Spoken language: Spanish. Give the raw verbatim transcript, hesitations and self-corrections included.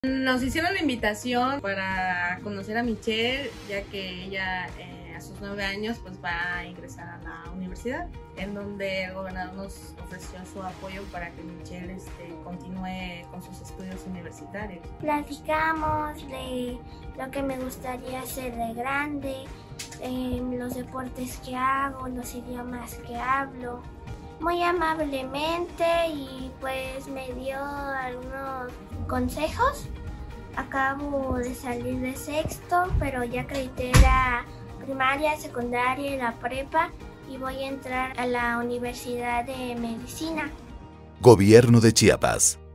Nos hicieron la invitación para conocer a Michelle, ya que ella eh, a sus nueve años pues va a ingresar a la universidad, en donde el gobernador nos ofreció su apoyo para que Michelle este, continúe con sus estudios universitarios. Platicamos de lo que me gustaría hacer de grande, eh, los deportes que hago, los idiomas que hablo. Muy amablemente y pues me dio algunos consejos. Acabo de salir de sexto, pero ya acredité la primaria, secundaria y la prepa y voy a entrar a la Universidad de Medicina. Gobierno de Chiapas.